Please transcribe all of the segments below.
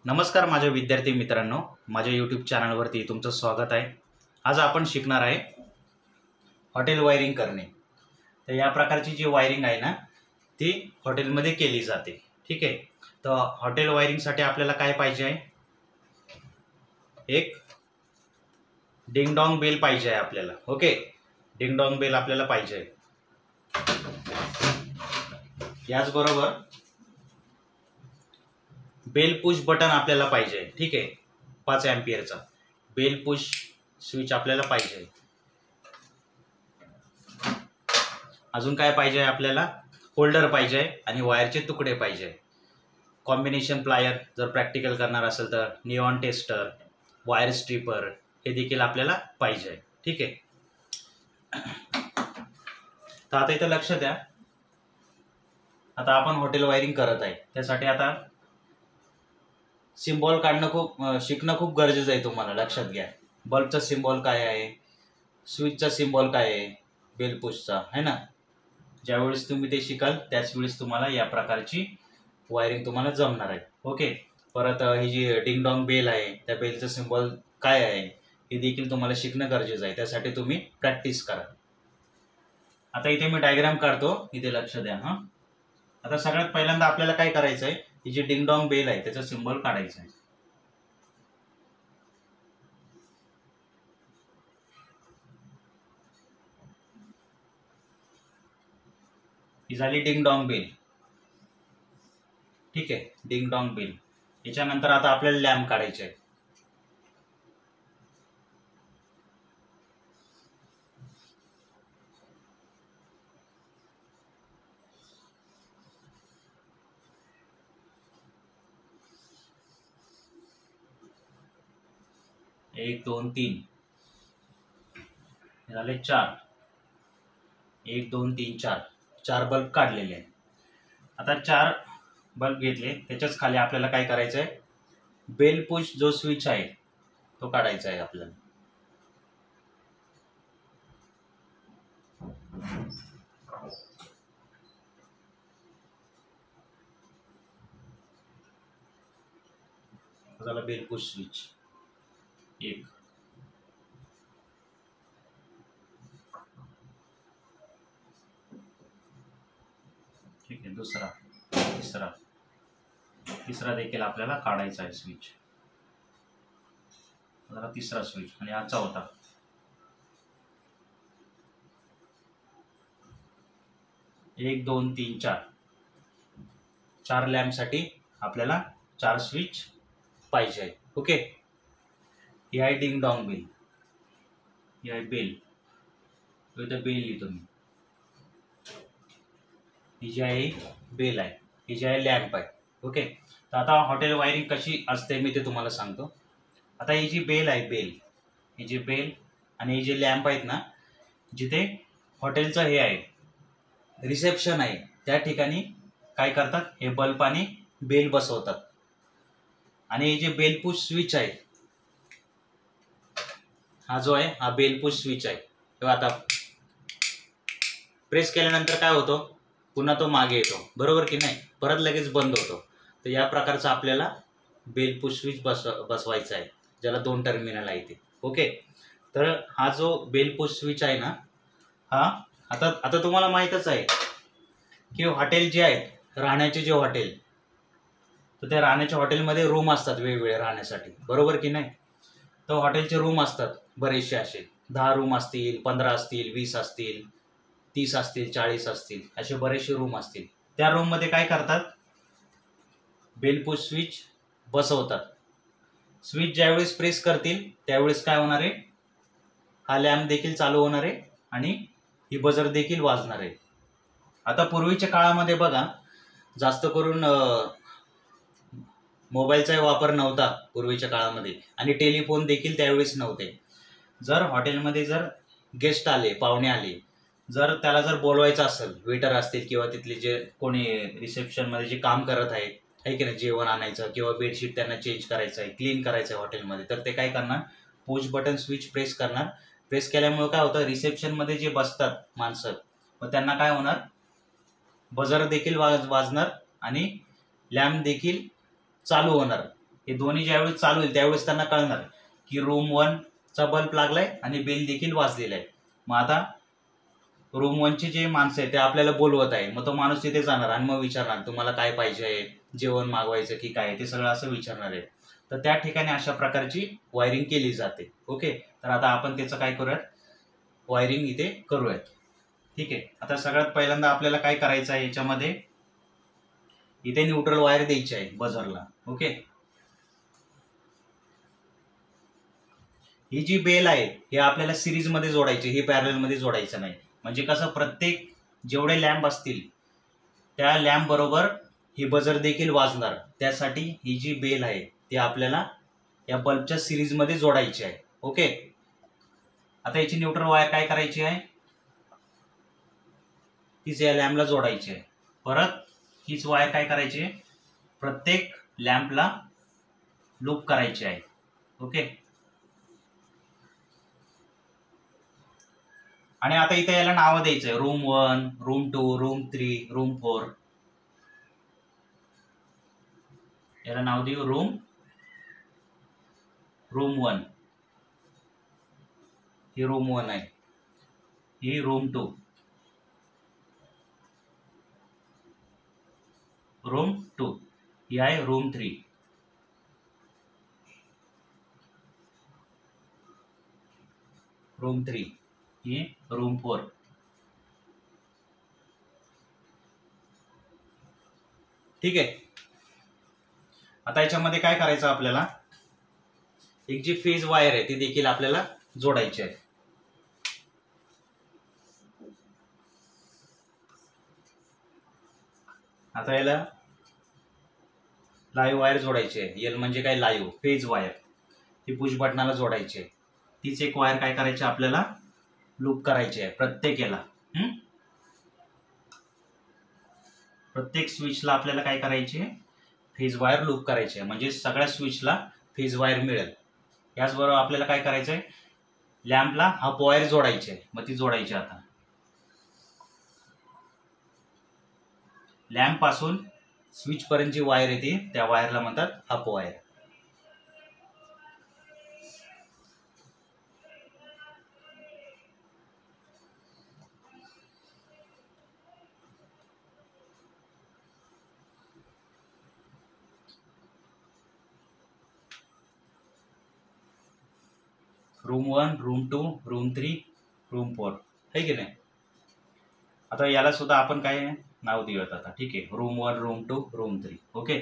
नमस्कार माझ्या विद्यार्थी मित्रांनो, माझ्या यूट्यूब चॅनलवरती तुमचं स्वागत आहे। आज आपण शिकणार आहे हॉटेल वायरिंग करणे। तर या प्रकारची जी वायरिंग आहे ना ती हॉटेलमध्ये केली जाते। ठीक आहे, तर हॉटेल वायरिंगसाठी आपल्याला काय पाहिजे आहे, एक डिंग डॉंग बेल पाहिजे आहे आपल्याला। ओके, डिंग डॉंग बेल आपल्याला पाहिजे आहे। याचबरोबर बेल पुश बटन आपल्याला पाहिजे आहे। ठीक आहे, 5 एम्पियरचा बेल पुश स्विच आपल्याला पाहिजे आहे। अजून काय पाहिजे आहे आपल्याला, होल्डर पाहिजे आहे आणि वायरचे तुकडे पाहिजे आहे। कॉम्बिनेशन प्लायर जर प्रॅक्टिकल करणार असेल तर निऑन टेस्टर, वायर स्ट्रिपर हे देखील आपल्याला पाहिजे आहे। ठीक आहे, तर आता इथे लक्ष द्या। आता आपण हॉटेल वायरिंग करत आहे, त्यासाठी आता सिम्बॉल काढणं शिकणं खूप गरजेचं आहे। तुम्हाला लक्षात घ्या, बल्बचा सिम्बॉल काय आहे, स्विचचा सिम्बॉल काय आहे, बेल पुशचा आहे ना। ज्यावेळेस तुम्ही ते शिकाल त्याच वेळेस तुम्हाला या प्रकारची वायरिंग तुम्हाला जमणार आहे। ओके, परत ही जी डिंग डॉंग बेल आहे त्या बेलचं सिम्बॉल काय आहे हे देखील तुम्हाला शिकणं गरजेचं आहे। त्यासाठी तुम्ही प्रॅक्टिस करा। आता इथे मी डायग्राम काढतो, इथे लक्ष द्या। हां, आता सगळ्यात पहिल्यांदा आपल्याला काय करायचं आहे, ही जी डिंग डॉंग बेल आहे त्याचा सिम्बॉल काढायचा आहे। ही झाली डिंग डॉंग बेल। ठीक आहे, डिंग डॉंग बेल। याच्यानंतर आता आपल्याला लॅम्प काढायचे आहे। एक दोन तीन झाले 4, 1 2 3 4 4 बल्ब काढलेले आहेत। आता 4 बल्ब घेतले, त्याच्याच खाली आपल्याला काय करायचं आहे, बेल पुश जो स्विच आहे तो काढायचा आहे आपल्याला। झाला बेल पुश स्विच एक। ठीक आहे, दुसरा, तिसरा देखील आपल्याला काढायचा आहे स्विच। जरा तिसरा स्विच आणि हा चौथा। एक दोन तीन चार, 4 लॅम्प साठी आपल्याला 4 स्विच पाहिजे आहे। ओके, ही आहे डिंग डॉंग बेल, ही आहे बेल, इथं बेल लिहितो मी। ही जी आहे बेल आहे, ही जी आहे लॅम्प आहे। ओके, तर आता हॉटेल वायरिंग कशी असते मी ते तुम्हाला सांगतो। आता ही जी बेल आहे, ही जी बेल आणि ही जे लॅम्प आहेत ना, जिथे हॉटेलचं हे आहे रिसेप्शन आहे त्या ठिकाणी काय करतात, हे बल्ब आणि बेल बसवतात। आणि हे जे बेल पुश स्विच आहे, हा जो आहे हा बेल पुश स्विच आहे। तेव्हा आता प्रेस केल्यानंतर काय होतो, पुन्हा तो मागे येतो, बरोबर की नाही, परत लगेच बंद होतो। तर या प्रकारचा आपल्याला बेल पुश स्विच बसवायचा आहे, ज्याला 2 टर्मिनल आहे ते। ओके, तर हा जो बेल पुश स्विच आहे ना, हा आता तुम्हाला माहीतच आहे की हॉटेल जे आहेत, राहण्याचे जे हॉटेल, तर त्या राहण्याच्या हॉटेलमध्ये रूम असतात वेगवेगळे राहण्यासाठी, बरोबर की नाही। तर हॉटेलचे रूम असतात बरेचसे, असे 10 रूम असतील, 15 असतील, 20 असतील, 30 असतील, 40 असतील, असे बरेचसे रूम असतील। त्या रूममध्ये काय करतात, बेल पुश स्विच बसवतात। स्विच ज्यावेळेस प्रेस करतील त्यावेळेस काय होणार आहे, हा लॅम्प देखील चालू होणार आहे आणि ही बजर देखील वाजणार आहे। आता पूर्वीच्या काळामध्ये बघा, जास्त करून मोबाईलचा वापर नव्हता पूर्वीच्या काळामध्ये, आणि टेलिफोन देखील त्यावेळेस नव्हते। जर हॉटेलमध्ये जर गेस्ट आले, पाहुणे आले, जर त्याला जर बोलवायचं असेल, वेटर असतील किंवा तिथले जे कोणी रिसेप्शनमध्ये जे काम करत आहे की नाही, जेवण आणायचं किंवा बेडशीट त्यांना चेंज करायचं आहे, क्लीन करायचं आहे हॉटेलमध्ये, तर ते काय करणार, पुश बटन स्विच प्रेस करणार। प्रेस केल्यामुळे काय होतं, रिसेप्शनमध्ये जे बसतात माणसं, मग त्यांना काय होणार, बजर देखील वाजणार आणि लॅम्प देखील चालू होणार। हे दोन्ही ज्यावेळेस चालू होईल त्यावेळेस त्यांना कळणार की रूम 1 चा बल्ब लागलाय आणि बेल देखील वाजलेला आहे. मग आता रूम 1 चे जे माणसं आहे ते आपल्याला बोलवत आहे. मग तो माणूस तिथे जाणार आणि मग विचारणार तुम्हाला काय पाहिजे आहे, जेवण मागवायचं की काय, ते सगळं असं विचारणार आहे. तर त्या ठिकाणी अशा प्रकारची वायरिंग केली जाते. ओके, तर आता आपण त्याचं काय करूयात, वायरिंग इथे करूयात. ठीक आहे. आता सगळ्यात पहिल्यांदा आपल्याला काय करायचं आहे, याच्यामध्ये इथे न्यूट्रल वायर द्यायची आहे बझरला. ओके, ही जी बेल आहे हे आपल्याला सिरीज मध्ये जोडायची, ही पॅरलल मध्ये जोडायचं नाही. म्हणजे कसं, प्रत्येक जेवढे लॅम्प असतील त्या लॅम्प बरोबर ही बजर देखील वाजणार. त्यासाठी ही जी बेल आहे ती आपल्याला या बल्बच्या सिरीज मध्ये जोडायची आहे. ओके, आता याची न्यूट्रल वायर काय करायची आहे, तीच या लॅम्पला जोडायची आहे. परत हीच वायर काय करायची आहे, प्रत्येक लॅम्पला लूप करायची आहे. ओके, आणि आता इथे याला नाव द्यायचं आहे, रूम 1, रूम 2, रूम 3, रूम 4. याला नाव देऊ रूम 1. ही रूम 1 आहे, ही रूम 2, रूम 2, ही आहे रूम 3, रूम 3, ही रूम 4. ठीक आहे. आता याच्यामध्ये काय करायचं, आपल्याला एक जी फेज वायर आहे ती देखील आपल्याला जोडायची आहे. आता याला लाईव्ह वायर जोडायची आहे. एल म्हणजे काय, लाईव्ह फेज वायर. ती पुश बटनाला जोडायची आहे. तीच एक वायर काय करायची, आपल्याला लूप करायची आहे प्रत्येक याला. प्रत्येक स्विचला आपल्याला काय करायची आहे, फेज वायर लूप करायची आहे. म्हणजे सगळ्या स्विचला फेज वायर मिळेल. याचबरोबर आपल्याला काय करायचं आहे, लॅम्पला हाफ वायर जोडायची आहे. मग ती जोडायची. आता लॅम्प पासून स्विच पर्यंत जी वायर येते त्या वायरला म्हणतात half wire. Room 1, room 2, room 3, room 4 है की नाही. आता याला सुद्धा आपण काय नाव देऊयात आता. ठीक आहे, रूम 1, रूम 2, रूम 3. ओके,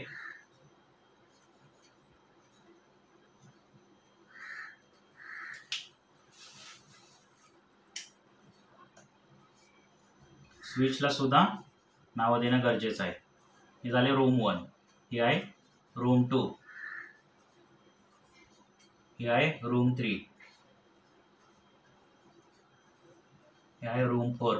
स्विचला सुद्धा नाव देणं गरजेचं आहे. हे झाले रूम 1, ही आहे रूम 2, ही आहे रूम 3, हे आहे room 4.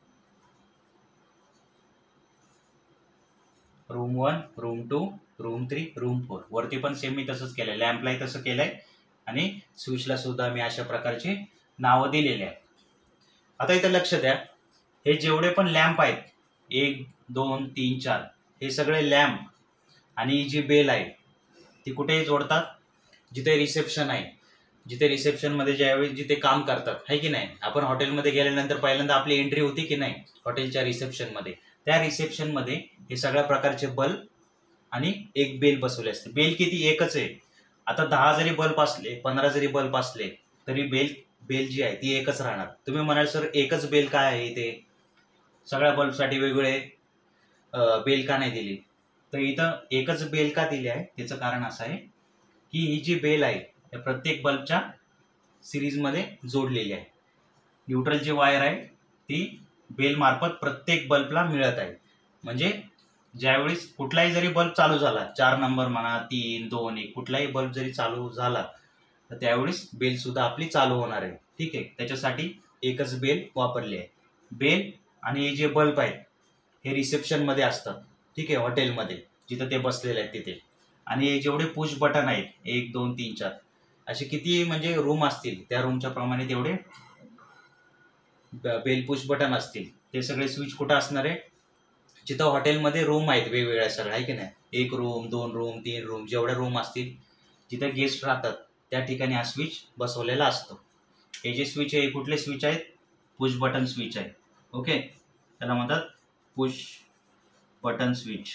Room 1, room 2, room 3, room 4. वरती पण सेम मी तसंच केलंय, लॅम्पलाही तसं केलंय आणि स्विचला सुद्धा मी अशा प्रकारचे नावं दिलेले आहेत. आता इथं लक्ष द्या, हे जेवढे पण लॅम्प आहेत 1, 2, 3, 4 हे सगळे लॅम्प आणि जी बेल आहे ती कुठेही जोडतात, जिथे रिसेप्शन आहे. जिथे रिसेप्शनमध्ये ज्यावेळी जिथे काम करतात, है की नाही. आपण हॉटेलमध्ये गेल्यानंतर पहिल्यांदा आपली एंट्री होती की नाही हॉटेलच्या रिसेप्शनमध्ये. त्या रिसेप्शनमध्ये हे सगळ्या प्रकारचे बल्ब आणि एक बेल बसवले असते. बेल किती, एकच आहे. आता 10 जरी बल्ब असले, 15 जरी बल्ब असले तरी बेल जी आहे ती एकच राहणार. तुम्ही म्हणाल सर एकच बेल काय आहे, इथे सगळ्या बल्बसाठी वेगवेगळे बेल का नाही दिली. तर इथं एकच बेल का दिली आहे, त्याचं कारण असं आहे की ही जी बेल आहे त्या प्रत्येक बल्बच्या सिरीजमध्ये जोडलेली आहे. न्यूट्रल जी वायर आहे ती बेल मार्फत प्रत्येक बल्बला मिळत आहे. म्हणजे ज्यावेळेस कुठलाही जरी बल्ब चालू झाला, 4 नंबर म्हणा, 3, 2, 1 कुठलाही बल्ब जरी चालू झाला तर त्यावेळेस बेल सुद्धा आपली चालू होणार आहे. ठीक आहे, त्याच्यासाठी एकच बेल वापरली आहे. बेल आणि हे जे बल्ब आहेत हे रिसेप्शनमध्ये असतात. ठीक आहे, हॉटेलमध्ये जिथं ते बसलेले आहेत तिथे. आणि हे जेवढे पुश बटन आहेत 1, 2, 3, 4 असे किती म्हणजे रूम असतील त्या रूमच्या प्रमाणे तेवढे बेल पुश बटन असतील. ते सगळे स्विच कुठं असणार आहे, जिथं हॉटेलमध्ये रूम आहेत वेगवेगळ्या सगळ्या, आहे की नाही, 1 रूम 2 रूम 3 रूम जेवढ्या रूम असतील जिथं गेस्ट राहतात त्या ठिकाणी हा स्विच बसवलेला असतो. हे जे स्विच आहे कुठले स्विच आहेत, पुश बटन स्विच आहे. ओके, त्याला म्हणतात push button switch.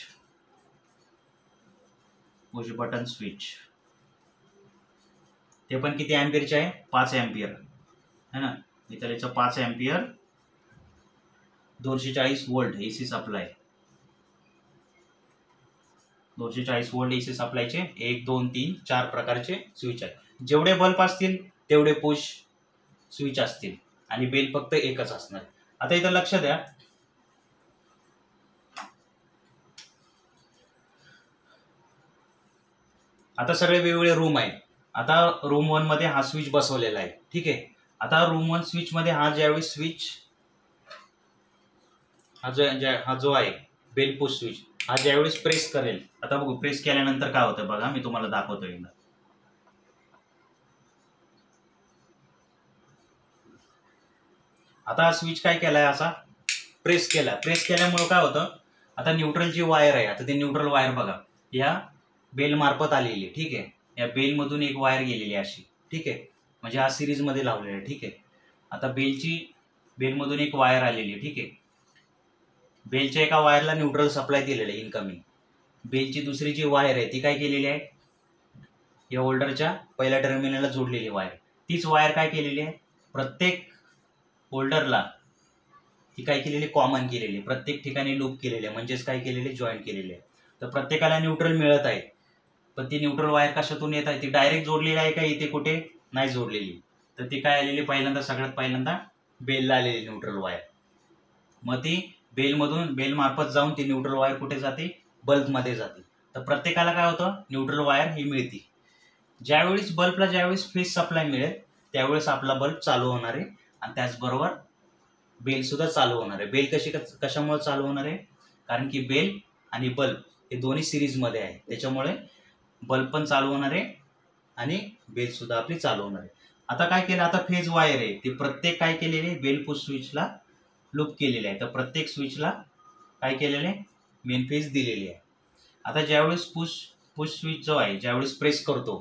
Push button switch ते पण किती अँपियरचे आहे, 5 अँपियर है ना. इथं याचं 5 ampere 240 volt AC supply. 240 volt AC सप्लायचे 1 2 3 4 प्रकारचे स्विच आहेत. जेवढे बल्ब असतील तेवढे पुश स्विच असतील आणि बेल फक्त एकच असणार. आता इथं लक्ष द्या, आता सगळे वेगवेगळे रूम आहेत. आता रूम 1 मध्ये हा स्विच बसवलेला आहे. ठीक आहे, आता रूम 1 स्विच मध्ये हा ज्यावेळी स्विच हा जो आहे बेल पुश स्विच हा ज्यावेळेस प्रेस करेल, आता बघू प्रेस केल्यानंतर काय होतं बघा, मी तुम्हाला दाखवतो एकदा. आता हा स्विच काय केलाय, असा प्रेस केला. प्रेस केल्यामुळे काय होतं, आता न्यूट्रलची वायर आहे, आता ती न्यूट्रल वायर बघा या बेल मार्फत आलेली आहे. ठीक आहे, या बेल मधून एक वायर गेलेली आहे अशी. ठीक आहे, म्हणजे हा सिरीज मध्ये लावलेला आहे. ठीक आहे, आता बेल मधून एक वायर आलेली आहे. ठीक आहे, बेलच्या एका वायरला न्यूट्रल सप्लाय दिलेलं आहे इनकमिंग. बेलची दुसरी जी वायर आहे ती काय केलेली आहे, या होल्डरच्या पहिल्या टर्मिनलला जोडलेली वायर. तीच वायर काय केलेली आहे, प्रत्येक होल्डरला ती काय केलेली, कॉमन केलेली, प्रत्येक ठिकाणी लूप केलेले आहे, म्हणजेच काय केलेले, जॉईंट केलेले आहे. तर प्रत्येकाला न्यूट्रल मिळत आहे. पण ती न्यूट्रल वायर कशातून येत आहे, ती डायरेक्ट जोडलेली आहे का इथे कुठे नाही जोडलेली. तर ती काय आलेली, पहिल्यांदा सगळ्यात पहिल्यांदा बेलला आलेली न्यूट्रल वायर. मग ती बेल मार्फत जाऊन ती न्यूट्रल वायर कुठे जाते, बल्बमध्ये जाते. तर प्रत्येकाला काय होतं, न्यूट्रल वायर ही मिळते. ज्यावेळेस बल्बला ज्यावेळेस फेज सप्लाय मिळेल त्यावेळेस आपला बल्ब चालू होणार आहे आणि त्याचबरोबर बेल सुद्धा चालू होणार आहे. बेल कशामुळे चालू होणार आहे, कारण की बेल आणि बल्ब हे दोन्ही सिरीजमध्ये आहे, त्याच्यामुळे बल्ब पण चालू होणार आहे आणि बेल सुद्धा आपली चालू होणार आहे. आता काय केलं, आता फेज वायर आहे ती प्रत्येक काय केलेली आहे, बेल पुश स्विचला लूप केलेले आहे. तर प्रत्येक स्विचला काय केलेले आहे, मेन फेज दिलेली आहे. आता ज्यावेळेस पुश स्विच जो आहे ज्यावेळेस प्रेस करतो,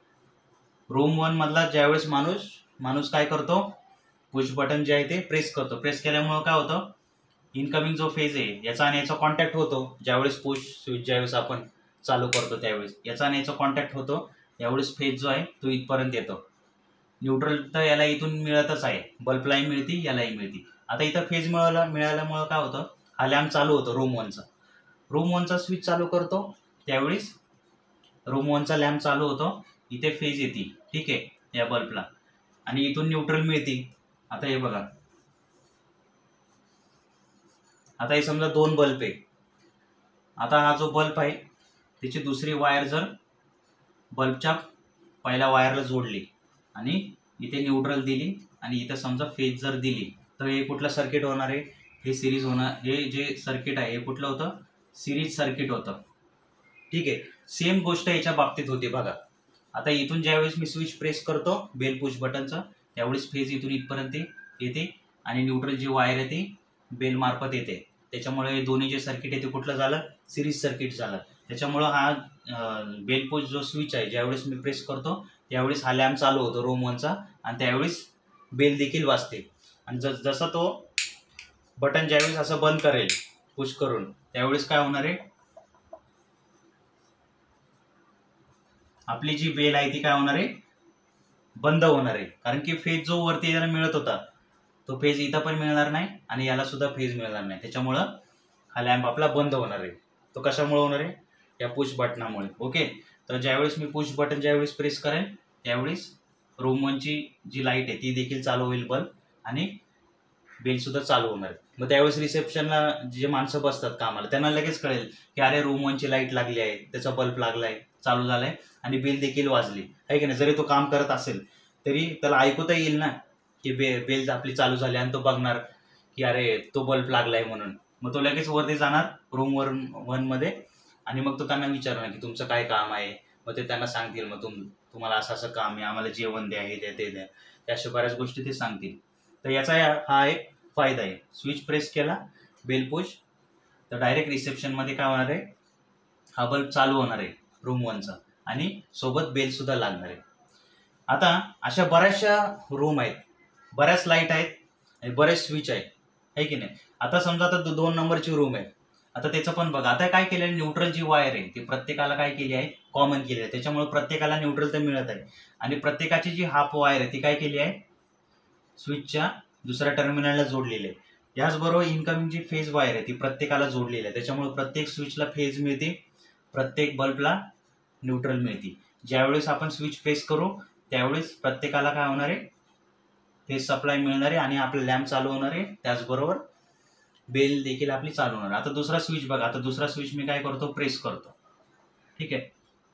रूम 1 मधला ज्यावेळेस माणूस काय करतो, पुश बटन जे आहे ते प्रेस करतो. प्रेस केल्यामुळे काय होतं, इनकमिंग जो फेज आहे याचा आणि याचा कॉन्टॅक्ट होतो. ज्यावेळेस पुश स्विच ज्यावेळेस आपण चालू करतो त्यावेळेस याचा आणि याचा कॉन्टॅक्ट होतो. यावेळेस फेज जो आहे तो इथपर्यंत येतो. न्यूट्रल तर याला इथून मिळतच आहे, बल्बलाही मिळते यालाही मिळते. आता इथं फेज मिळाल्यामुळे काय होतं, हा लॅम्प चालू होतो रूम 1चा स्विच चालू करतो त्यावेळेस रूम 1चा लॅम्प चालू होतो. इथे फेज येते. ठीक आहे, या बल्बला आणि इथून न्यूट्रल मिळते. आता हे बघा, आता हे समजा 2 बल्ब आहे. आता हा जो बल्ब आहे त्याची दुसरी वायर जर बल्बच्या पहिल्या वायरला जोडली आणि इथे न्यूट्रल दिली आणि इथं समजा फेज जर दिली, तर हे कुठलं सर्किट होणार आहे, हे सिरीज होणार. हे जे सर्किट आहे हे कुठलं होतं, सिरीज सर्किट होतं. ठीक आहे, सेम गोष्ट याच्या बाबतीत होती बघा. आता इथून ज्यावेळेस मी स्विच प्रेस करतो बेल पुश बटनचं त्यावेळेस फेज इथून इथपर्यंत येते आणि न्यूट्रल जी वायर आहे ती बेल मार्फत येते. त्याच्यामुळे दोन्ही जे सर्किट आहे ते कुठलं झालं, सिरीज सर्किट झालं. त्याच्यामुळं हा बेल पुश जो स्विच आहे ज्यावेळेस मी प्रेस करतो त्यावेळेस हा लॅम्प चालू होतो रूम 1चा आणि त्यावेळेस बेल देखील वाजते. आणि जसं तो बटन ज्यावेळेस असं बंद करेल पुश करून त्यावेळेस काय होणार आहे, आपली जी बेल आहे ती काय होणार आहे, बंद होणार आहे. कारण की फेज जो वरती याला मिळत होता तो फेज इथं पण मिळणार नाही आणि याला सुद्धा फेज मिळणार नाही. त्याच्यामुळं हा लॅम्प आपला बंद होणार आहे. तो कशामुळे होणार आहे, या पुश बटनामुळे. ओके, तर ज्यावेळेस मी पुश बटन ज्यावेळेस प्रेस करेन त्यावेळेस रूम 1ची जी लाईट आहे ती देखील चालू होईल बल्ब आणि बेल सुद्धा चालू होणार आहे. मग त्यावेळेस रिसेप्शनला जे माणसं बसतात कामाला त्यांना लगेच कळेल की अरे रूम 1ची लाईट लागली आहे, त्याचा बल्ब लागलाय, चालू झालाय आणि बेल देखील वाजली आहे की नाही. जरी तो काम करत असेल तरी त्याला ऐकूता येईल ना की बेल आपली चालू झाली आणि तो बघणार की अरे तो बल्ब लागलाय म्हणून. मग तो लगेच वरती जाणार रूम 1 मध्ये आणि मग तो त्यांना विचारणार की तुमचं काय काम आहे. मग ते त्यांना सांगतील मग तुम्हाला असं असं काम आहे, आम्हाला जेवण द्या, हे द्या ते द्या, अशा बऱ्याच गोष्टी ते सांगतील. तर याचा हा एक फायदा आहे. स्विच प्रेस केला बेल पुश तर डायरेक्ट रिसेप्शनमध्ये काय होणार आहे, हा बल्ब चालू होणार आहे रूम 1चा आणि सोबत बेल सुद्धा लागणार आहे. आता अशा बऱ्याचशा रूम आहेत, बऱ्याच लाईट आहेत आणि बरेच स्विच आहेत, आहे की नाही. आता समजा आता 2 नंबरची रूम आहे, आता त्याचं पण बघा. आता काय केलं आहे, न्यूट्रल जी वायर आहे ती प्रत्येकाला काय केली आहे, कॉमन केली आहे. त्याच्यामुळे प्रत्येकाला न्यूट्रल तर मिळत आहे आणि प्रत्येकाची जी हाफ वायर आहे ती काय केली आहे, स्विचच्या दुसऱ्या टर्मिनलला जोडलेली आहे. याचबरोबर इनकमिंग जी फेज वायर आहे ती प्रत्येकाला जोडलेली आहे. त्याच्यामुळे प्रत्येक स्विचला फेज मिळते, प्रत्येक बल्बला न्यूट्रल मिळते. ज्यावेळेस आपण स्विच प्रेस करू त्यावेळेस प्रत्येकाला काय होणार आहे, फेज सप्लाय मिळणार आहे आणि आपला लॅम्प चालू होणार आहे. त्याचबरोबर बेल देखील आपली चालू होणार. आता दुसरा स्विच बघा. आता दुसरा स्विच मी काय करतो, प्रेस करतो. ठीक आहे,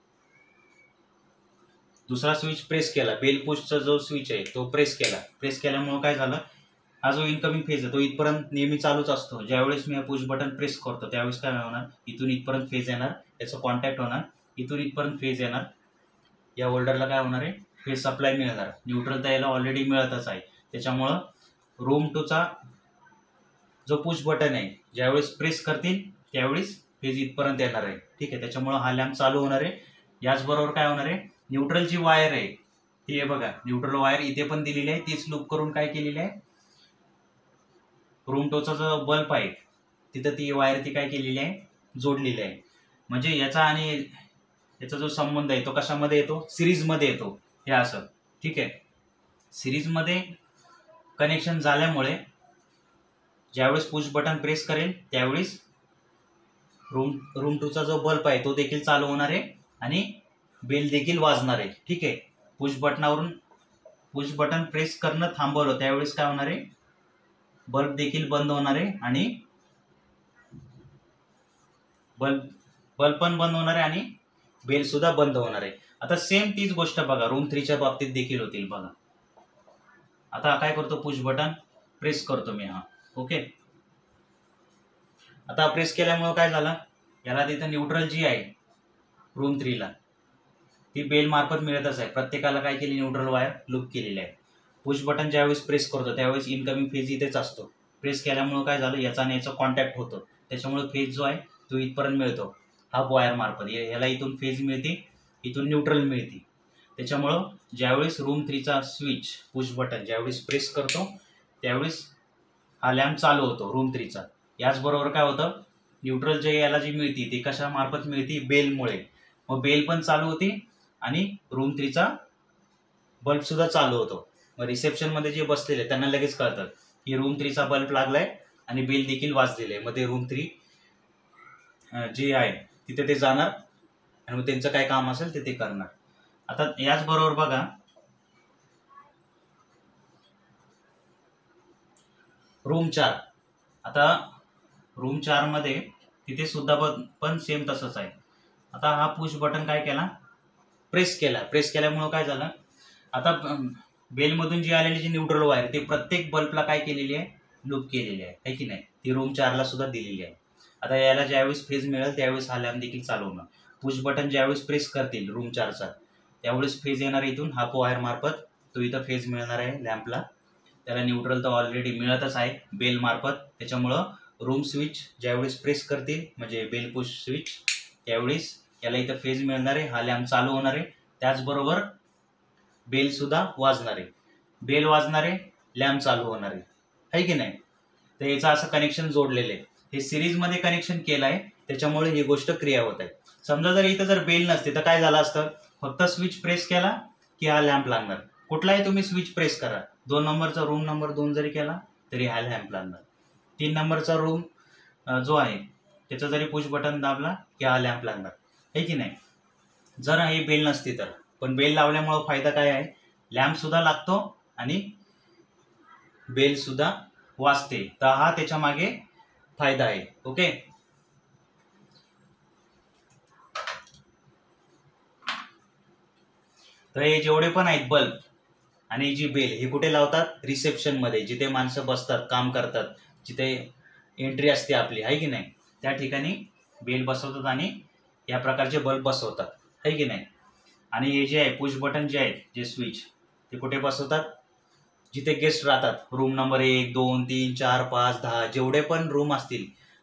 दुसरा स्विच प्रेस केला, बेल पुशचा जो स्विच आहे तो प्रेस केला. प्रेस केल्यामुळे काय झालं, हा जो इनकमिंग फेज आहे तो इथपर्यंत नेहमी चालूच असतो. ज्यावेळेस मी पुश बटन प्रेस करतो त्यावेळेस काय होणार, इथून इथपर्यंत फेज येणार, याचा कॉन्टॅक्ट होणार, इथून इथपर्यंत फेज येणार. या होल्डरला काय होणार आहे, फेज सप्लाय मिळणार. न्यूट्रल तर याला ऑलरेडी मिळतच आहे. त्याच्यामुळं रूम 2चा जो पुश बटन आहे ज्यावेळेस प्रेस करतील त्यावेळेस फेज इथपर्यंत येणार आहे. ठीक आहे, त्याच्यामुळं हा लॅम्प चालू होणार आहे. याचबरोबर काय होणार आहे, न्यूट्रल जी वायर आहे ती आहे बघा, न्यूट्रल वायर इथे पण दिलेली आहे. तीच लूप करून काय केलेली आहे, रूम 2चा जो बल्ब आहे तिथं ती वायर ती काय केलेली आहे, जोडलेली आहे. म्हणजे याचा आणि याचा जो संबंध आहे तो कशामध्ये येतो, सिरीजमध्ये येतो. हे असं, ठीक आहे. सिरीजमध्ये कनेक्शन झाल्यामुळे ज्यावेळेस पुश बटन प्रेस करेल त्यावेळेस रूम 2चा जो बल्ब आहे तो देखील चालू होणार आहे आणि बेल देखील वाजणार आहे. ठीक आहे, पुश बटन प्रेस करणं थांबवलं त्यावेळेस काय होणार आहे, बल्ब देखील बंद होणार आहे आणि बल्ब पण बंद होणार आहे आणि बेल सुद्धा बंद होणार आहे. आता सेम तीच गोष्ट बघा रूम 3च्या बाबतीत देखील होतील बघा. आता काय करतो, पुश बटन प्रेस करतो मी, हा ओके. आता प्रेस केल्यामुळे काय झालं, याला तिथं न्यूट्रल जी आहे रूम 3ला ती बेल मार्फत मिळतच आहे. प्रत्येकाला काय केली, न्यूट्रल वायर लूप केलेली आहे. पुश बटन ज्यावेळेस प्रेस करतो त्यावेळेस इनकमिंग फेज इथेच असतो. प्रेस केल्यामुळे काय झालं, याचा आणि याचा कॉन्टॅक्ट होतो. त्याच्यामुळे फेज जो आहे तो इथपर्यंत मिळतो हा वायर मार्फत. याला इथून फेज मिळते, इथून न्यूट्रल मिळते. त्याच्यामुळं ज्यावेळेस रूम 3चा स्विच पुश बटन ज्यावेळेस प्रेस करतो त्यावेळेस हा लॅम्प चालू होतो रूम 3चा. याचबरोबर काय होतं, न्यूट्रल जे याला जी मिळते ती कशा मार्फत मिळते, बेलमुळे. मग बेल पण चालू होती आणि रूम 3चा बल्ब सुद्धा चालू होतो. मग रिसेप्शनमध्ये जे बसलेले त्यांना लगेच कळतं की रूम 3चा बल्ब लागलाय आणि बेल देखील वाजलेले आहे. मग ते रूम 3 जे आहे तिथे ते जाणार आणि मग त्यांचं काय काम असेल ते करणार. आता याचबरोबर बघा, रूम 4. आता रूम 4 मध्ये तिथे सुद्धा पण सेम तसंच आहे. आता हा पुश बटन काय केला, प्रेस केला. प्रेस केल्यामुळं काय झालं, आता बेलमधून जी आलेली जी न्यूट्रल वायर ती प्रत्येक बल्बला काय केलेली आहे, लूप केलेली आहे की नाही. ती रूम 4ला सुद्धा दिलेली आहे. आता याला ज्यावेळेस फेज मिळेल त्यावेळेस हा लॅम्प देखील चालू होणार. पुश बटन ज्यावेळेस प्रेस करतील रूम 4चा त्यावेळेस फेज येणार इथून हाफ वायर मार्फत. तो इथं फेज मिळणार आहे लॅम्पला. त्याला न्यूट्रल तर ऑलरेडी मिळतच आहे बेल मार्फत. त्याच्यामुळं रूम स्विच ज्यावेळेस प्रेस करतील म्हणजे बेल पुश स्विच त्यावेळेस याला इथं फेज मिळणार आहे, हा लॅम्प चालू होणार आहे. त्याचबरोबर बेल सुद्धा वाजणार आहे. बेल वाजणार आहे, लॅम्प चालू होणार आहे की नाही. तर याचं असं कनेक्शन जोडलेलं आहे. हे सिरीजमध्ये कनेक्शन केलं आहे त्याच्यामुळे ही गोष्ट क्रिया होत आहे. समजा जर इथं जर बेल नसते तर काय झालं असतं, फक्त स्विच प्रेस केला की हा लॅम्प लागणार. कुठलाही तुम्ही स्विच प्रेस करा, 2 नंबरचा रूम नंबर 2 जरी केला तरी हा लॅम्प लागणार. 3 नंबरचा रूम जो आहे त्याचा जरी पुश बटन दाबला की हा लॅम्प लागणार, आहे की नाही. जर ही बेल नसती तर. पण बेल लावल्यामुळे फायदा काय आहे, लॅम्प सुद्धा लागतो आणि बेल सुद्धा वाजते. तर हा त्याच्या मागे फायदा आहे. ओके, तर हे जेवढे पण आहेत बल्ब आणि जी बेल हे कुठे लावतात, रिसेप्शनमध्ये, जिथे माणसं बसतात, काम करतात, जिथे एंट्री असते आपली, आहे की नाही, त्या ठिकाणी बेल बसवतात आणि या प्रकारचे बल्ब बसवतात, आहे की नाही. आणि हे जे आहे पुश बटन जे आहेत जे स्विच ते कुठे बसवतात, जिथे गेस्ट राहतात, रूम नंबर 1, 2, 3, 4, 5, 10 जेवढे पण रूम असतील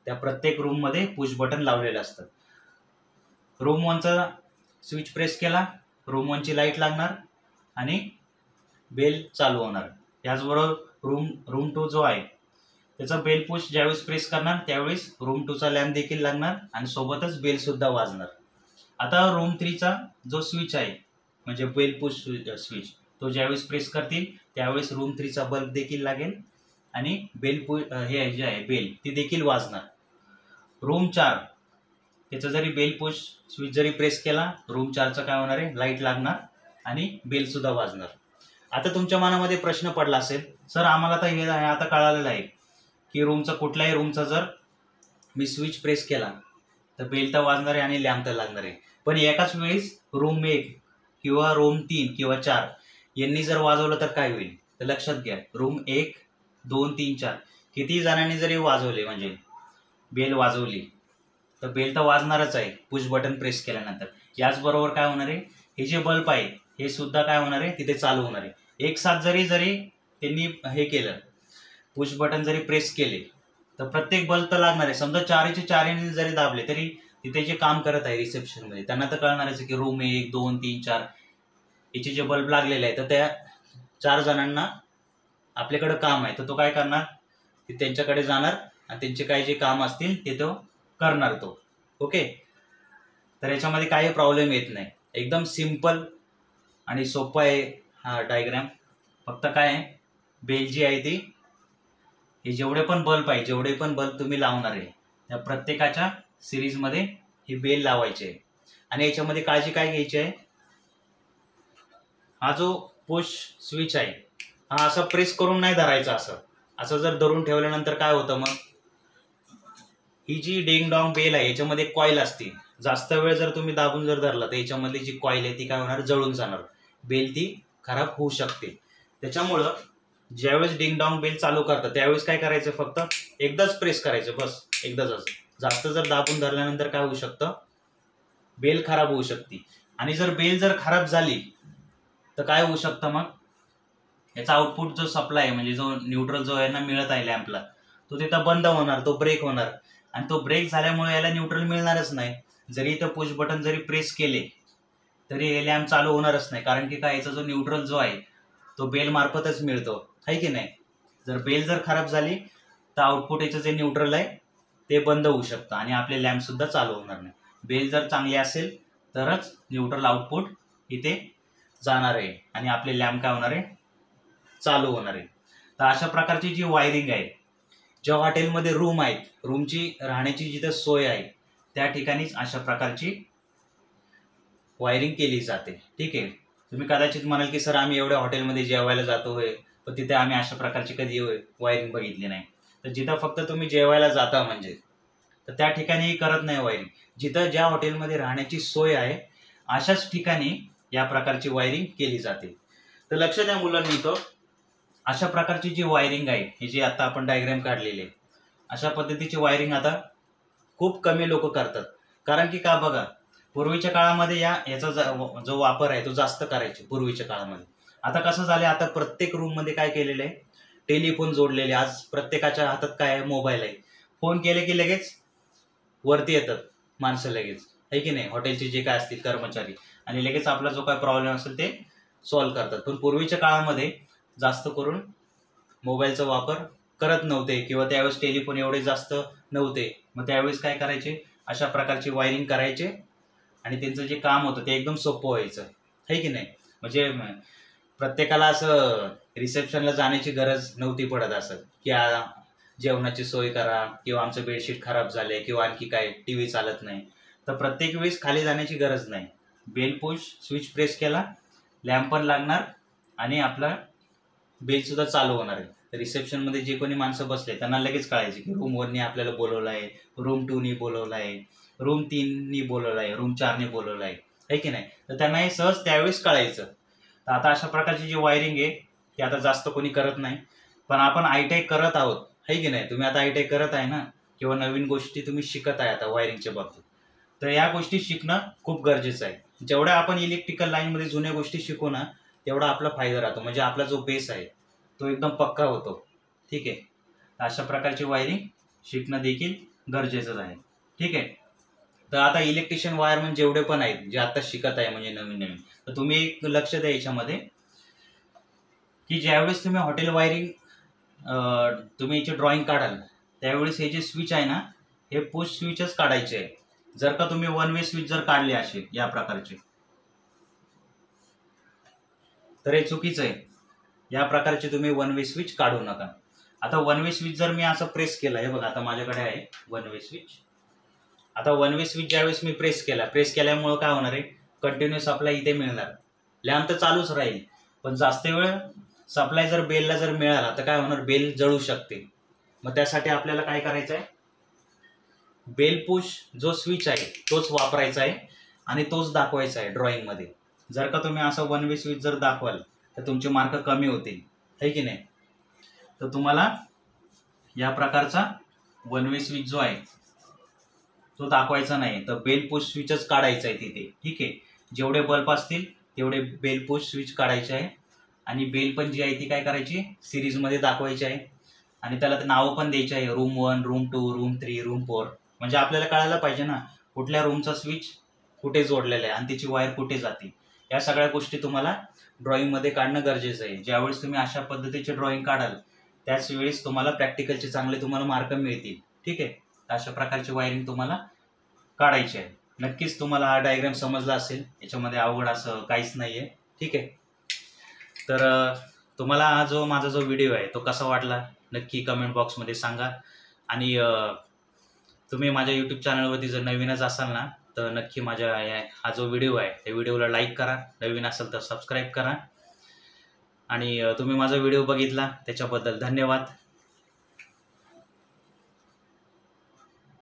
त्या प्रत्येक रूममध्ये पुश बटन लावलेलं असतं. रूम 1चा स्विच प्रेस केला, रूम 1ची लाईट लागणार आणि बेल चालू होणार. याचबरोबर रूम 2 जो आहे त्याचा बेल पुश ज्यावेळेस प्रेस करणार त्यावेळेस रूम 2चा लॅम्प देखील लागणार आणि सोबतच बेल सुद्धा वाजणार. आता रूम 3चा जो स्विच आहे म्हणजे बेल पुश स्विच तो ज्यावेळेस प्रेस करतील त्यावेळेस रूम 3चा बल्ब देखील लागेल आणि बेल हे जे आहे बेल ती देखील वाजणार. रूम 4 त्याचा जरी बेल पुश स्विच जरी प्रेस केला रूम 4चा काय होणार आहे लाईट लागणार आणि बेल सुद्धा वाजणार. आता तुमच्या मनामध्ये प्रश्न पडला असेल, सर आम्हाला आता हे आता कळालेलं आहे की कुठल्याही रूमचा जर मी स्विच प्रेस केला तर बेल तर वाजणार आहे आणि लॅम्प तर लागणार आहे, पण एकाच वेळेस रूम 1 किंवा रूम 3 किंवा 4 यांनी जर वाजवलं तर काय होईल? तर लक्षात घ्या, रूम 1, 2, 3, 4 किती जणांनी जरी वाजवले म्हणजे बेल वाजवली तर बेल तर वाजणारच आहे पुश बटन प्रेस केल्यानंतर. याचबरोबर काय होणार आहे, हे जे बल्ब आहे हे सुद्धा काय होणार आहे तिथे चालू होणार आहे. एक साथ जरी त्यांनी हे केलं पुश बटन जरी प्रेस केले तर प्रत्येक बल्ब तर लागणार आहे. समजा 4चे 4 जरी दाबले तरी तिथे जे काम करत आहे रिसेप्शनमध्ये त्यांना तर कळणारच की रूम 1, 2, 3, 4 याचे जे बल्ब लागलेले आहे तर त्या 4 जणांना आपल्याकडे काम आहे तर तो काय करणार, ते त्यांच्याकडे जाणार आणि त्यांचे काही जे काम असतील ते तो करणार तो. ओके, तर याच्यामध्ये काही प्रॉब्लेम येत नाही, एकदम सिंपल आणि सोपं आहे हा डायग्राम. फक्त काय आहे, बेल जी आहे ती हे जेवढे पण बल्ब तुम्ही लावणार आहे त्या प्रत्येकाच्या सिरीजमध्ये ही बेल लावायची आहे. आणि याच्यामध्ये काळजी काय घ्यायची आहे, हा जो पुश स्विच आहे हा असं प्रेस करून नाही धरायचा. असं जर धरून ठेवल्यानंतर काय होतं मग, ही जी डिंग डॉंग बेल आहे याच्यामध्ये कॉईल असते. जास्त वेळ जर तुम्ही दाबून जर धरला तर याच्यामधली जी कॉईल आहे ती काय होणार, जळून जाणार, बेल ती खराब होऊ शकते. त्याच्यामुळं ज्यावेळेस डिंग डॉंग बेल चालू करतात त्यावेळेस काय करायचं, फक्त एकदाच प्रेस करायचं, बस एकदाच. असं जास्त जर दाबून धरल्यानंतर काय होऊ शकतं, बेल खराब होऊ शकते. आणि जर बेल जर खराब झाली तर काय होऊ शकतं, मग याचा आउटपुट जो सप्लाय म्हणजे जो न्यूट्रल जो आहे ना मिळत आहे लॅम्पला तो तिथं बंद होणार, तो ब्रेक होणार आणि तो ब्रेक झाल्यामुळे याला न्यूट्रल मिळणारच नाही. जरी इथं पुश बटन जरी प्रेस केले तरी हे लॅम्प चालू होणारच नाही, कारण की काय याचा जो न्यूट्रल जो आहे तो बेल मार्फतच मिळतो, आहे की नाही. जर बेल जर खराब झाली तर आउटपुट याचं जे न्यूट्रल आहे ते बंद होऊ शकतं आणि आपले लॅम्प सुद्धा चालू होणार नाही. बेल जर चांगली असेल तरच न्यूट्रल आउटपुट इथे जाणार आहे आणि आपले लॅम्प काय होणार आहे, चालू होणार आहे. तर अशा प्रकारची जी वायरिंग आहे, ज्या हॉटेलमध्ये रूम आहेत, रूमची राहण्याची जिथं सोय आहे त्या ठिकाणीच अशा प्रकारची वायरिंग केली जाते. ठीक आहे, तुम्ही कदाचित म्हणाल की सर आम्ही एवढ्या हॉटेलमध्ये जेवायला जातो होय, पण तिथे आम्ही अशा प्रकारची कधी वायरिंग बघितली नाही. तर जिथं फक्त तुम्ही जेवायला जाता म्हणजे तर त्या ठिकाणी करत नाही वायरिंग. जिथं ज्या हॉटेलमध्ये राहण्याची सोय आहे अशाच ठिकाणी या प्रकारची वायरिंग केली जाते. तर लक्ष द्या मुलांनी, तो अशा प्रकारची जी वायरिंग आहे ही जी आता आपण डायग्राम काढलेली आहे अशा पद्धतीची वायरिंग आता खूप कमी लोक करतात. कारण की का बघा, पूर्वीच्या काळामध्ये याचा जो वापर आहे तो जास्त करायचे पूर्वीच्या काळामध्ये. आता कसं झालं, आता प्रत्येक रूममध्ये काय केलेलं आहे, टेलिफोन जोडलेले. आज प्रत्येकाच्या हातात काय आहे, मोबाईल आहे. फोन केले की लगेच वरती येतात माणसं लगेच, आहे की नाही, हॉटेलचे जे काय असतील कर्मचारी, आणि लगेच आपला जो काय प्रॉब्लेम असेल ते सॉल्व्ह करतात. पण पूर्वीच्या काळामध्ये जास्त करून मोबाईलचा वापर करत नव्हते किंवा त्यावेळेस टेलिफोन एवढे जास्त नव्हते. मग त्यावेळेस काय करायचे, अशा प्रकारची वायरिंग करायचे आणि त्यांचं जे काम होतं ते एकदम सोपं व्हायचं, आहे की नाही. म्हणजे प्रत्येकाला असं रिसेप्शनला जाण्याची गरज नव्हती पडत, असं की जेवणाची सोय करा किंवा आमचं बेडशीट खराब झाले किंवा आणखी काय TV चालत नाही. तर प्रत्येक वेळेस खाली जाण्याची गरज नाही. बेल पुश स्विच प्रेस केला, लॅम्प पण लागणार आणि आपला बेलसुद्धा चालू होणार आहे. रिसेप्शनमध्ये जे कोणी माणसं बसले त्यांना लगेच कळायचे की रूम 1नी आपल्याला बोलवलं आहे, रूम 2नी बोलवलं आहे, रूम 3नी बोलवलं आहे, रूम 4नी बोलवलं आहे की नाही. तर त्यांना हे सहज त्यावेळेस कळायचं. तर आता अशा प्रकारची जी वायरिंग आहे ती आता जास्त कोणी करत नाही, पण आपण ITI करत आहोत, आहे की नाही. तुम्ही आता ITI करत आहे ना, किंवा नवीन गोष्टी तुम्ही शिकत आहे आता वायरिंगच्या बाबतीत. तर या गोष्टी शिकणं खूप गरजेचं आहे. जेवढ्या आपण इलेक्ट्रिकल लाईनमध्ये जुन्या गोष्टी शिकू ना तेवढा आपला फायदा राहतो, म्हणजे आपला जो बेस आहे तो एकदम पक्का होतो. ठीक आहे, अशा प्रकारची वायरिंग शिकणं देखील गरजेचंच आहे. ठीक आहे. तर आता इलेक्ट्रिशियन वायरमन जेवढे पण आहेत जे आता शिकत आहे म्हणजे नवीन नवीन, तर तुम्ही एक लक्ष द्या याच्यामध्ये की ज्यावेळेस तुम्ही हॉटेल वायरिंग तुम्ही याची ड्रॉइंग काढाल त्यावेळेस हे जे स्विच आहे ना हे पुश स्विचच काढायचे आहे. जर का तुम्ही वन वे स्विच जर काढले असे या प्रकारचे तर हे चुकीचं आहे. या प्रकारचे तुम्ही वन वे स्विच काढू नका. आता वन वे स्विच जर मी असं प्रेस केलं, हे बघा आता माझ्याकडे आहे वन वे स्विच. आता वन वे स्विच ज्यावेळेस मी प्रेस केल्यामुळं काय होणार आहे, कंटिन्यू सप्लाय इथे मिळणार. लॅम्प तर चालूच राहील, पण जास्त वेळ सप्लाय जर बेलला जर मिळाला तर काय होणार, बेल जळू शकते. मग त्यासाठी आपल्याला काय करायचं आहे, बेल पुश जो स्विच आहे तोच वापरायचा आहे आणि तोच दाखवायचा आहे ड्रॉइंगमध्ये. जर का तुम्ही असं वन वे स्विच जर दाखवाल तर तुमचे मार्क कमी होतील, है की नाही. तर तुम्हाला या प्रकारचा वन वे स्विच जो आहे तो दाखवायचा नाही, तर बेल पुश स्विचच काढायचा आहे तिथे. ठीक आहे. जेवढे बल्ब असतील तेवढे बेल पुश स्विच काढायचे आहे आणि बेल पण जी आहे ती काय करायची, सिरीजमध्ये दाखवायची आहे आणि त्याला नावं पण द्यायची आहे, रूम 1, रूम 2, रूम 3, रूम 4. म्हणजे आपल्याला कळायला पाहिजे ना कुठल्या रूमचा स्विच कुठे जोडलेला आहे आणि त्याची वायर कुठे जाते. या सगळ्या गोष्टी तुम्हाला ड्रॉइंगमध्ये काढणं गरजेचं आहे. ज्यावेळेस तुम्ही अशा पद्धतीचे ड्रॉइंग काढाल त्याच वेळेस तुम्हाला प्रॅक्टिकलचे चांगले तुम्हाला मार्क मिळतील. ठीक आहे. अशा प्रकारची वायरिंग तुम्हाला काढायची आहे. नक्कीच तुम्हाला हा डायग्राम समजला असेल, याच्यामध्ये अवघड असं काहीच नाही आहे. ठीक आहे. तर तुम्हाला हा जो माझा जो व्हिडिओ आहे तो कसा वाटला नक्की कमेंट बॉक्समध्ये सांगा. आणि तुम्ही माझ्या यूट्यूब चॅनलवरती जर नवीनच असाल ना तर नक्की माझ्या हा जो व्हिडिओ आहे त्या व्हिडिओला लाईक करा, नवीन असेल तर सबस्क्राईब करा. आणि तुम्ही माझा व्हिडिओ बघितला त्याच्याबद्दल धन्यवाद.